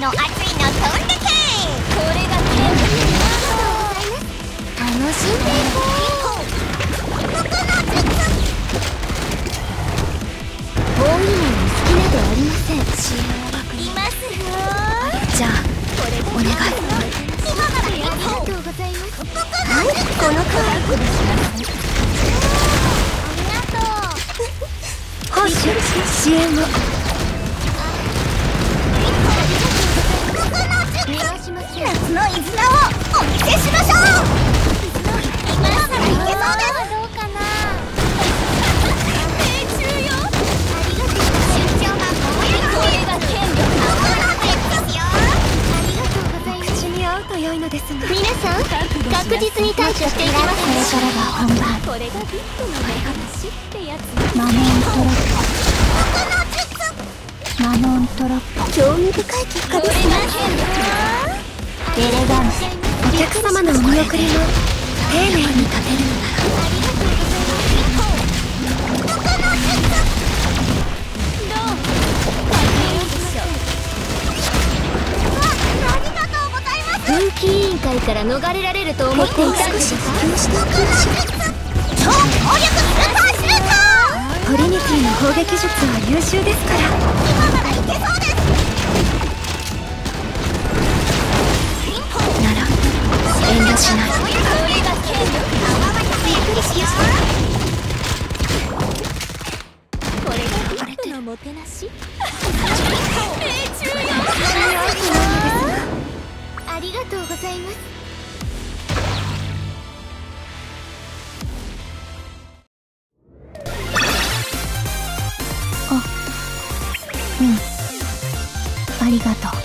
の熱いの飛んでけ。これが剣。楽しんでいこう。包囲内に好きなどありません。いますよ。じゃあお願い。今ならありがとうございます。はい、このくらいありがとう。報酬支援を。夏の絆をお見せしましょう。今ならいけそうです。どうかな。命中よ。ありがとう。出張がこれが剣のパワーですよ。ありがとうございます。口に合うと良いのですが、皆さん確実に対処していきます。これからが本番。これがビッグの目話ってやつ。マノントロップ。マノントロップ。興味深い結果ですね。エレガント。お客様のお見送りも丁寧に立てるのなら。風紀委員会から逃れられると思っていたんですか。超強力スーパーシュート。トリニティの砲撃術は優秀ですから。今ならいけそうです。なら遠慮しない。これが剣力。びっくりしよう。これがビッグのもてなし。命中よ。ありがとうございます。ありがとう。